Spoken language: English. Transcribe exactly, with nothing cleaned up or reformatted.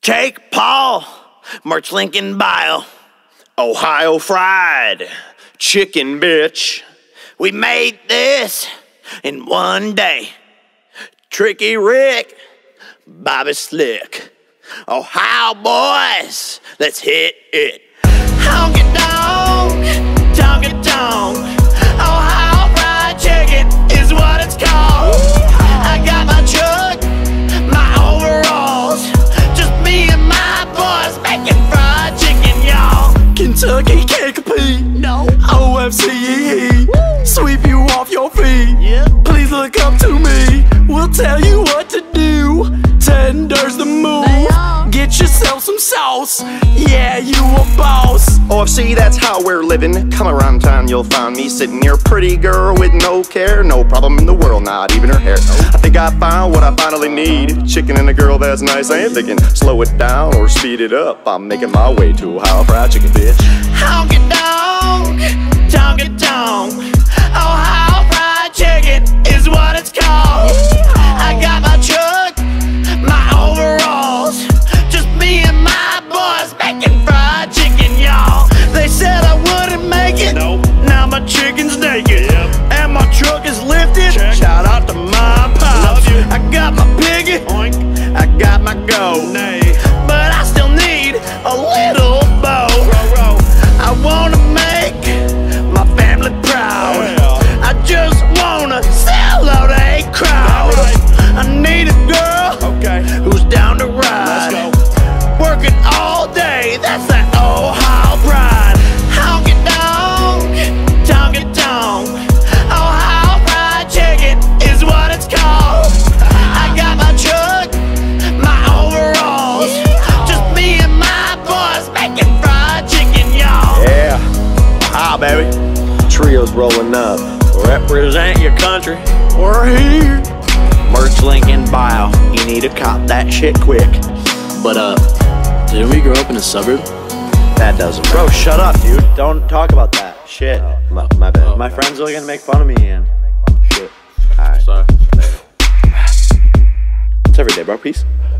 Jake Paul, merch link in bio. Ohio fried chicken, bitch. We made this in one day. Tricky Rick, Bobby Slick. Ohio boys, let's hit it. Honky tonk, tonky tonk. Ohio fried chicken is what it's called. I got my truck, my overalls, just me and my boys making fried chicken, y'all. Kentucky can't compete. No. O F C, sweep you off your feet. Yeah. Please look up to me. We'll tell you what to do. Tender's the move. Get yourself some sauce. Yeah, you a boss. O F C, that's how we're living. Come around town, you'll find me sitting near a pretty girl with no care, no problem in the world, not even her hair. I think I found what I finally need. Chicken and a girl that's nice. I ain't thinking slow it down or speed it up. I'm making my way to Ohio fried chicken, bitch. Honky tonk, tonky tonk. Ohio fried chicken is what it's called. I got my truck, my overalls, just me and my boys making fried chicken, y'all. They said I wouldn't make it. Nope. Now my chicken's naked, Yep. and my truck is lifted. Check. Shout out to my pops. Love you. I got my piggy, Oink. I got my goat, Nay. but I still need a little bow. Row, row. I wanna make my family proud. Yeah. I just wanna sell out a crowd. Alright. I need a girl Okay. who's down to ride. Let's go. Working all day, that's that Ohio pride. Honky tonk, tonky tonk. Ohio fried chicken is what it's called. I got my truck, my overalls, just me and my boys making fried chicken, y'all. Yeah. Ohio, baby. Trio's rolling up. Represent your country. We're here. Merch link in bio. You need to cop that shit quick. But uh, didn't we grow up in a suburb? That doesn't Bro, shut up, dude. Don't talk about that. Shit. Oh, my, my bad. Oh. My friends are gonna make fun of me and shit. Alright. Sorry. It's every day, bro. Peace.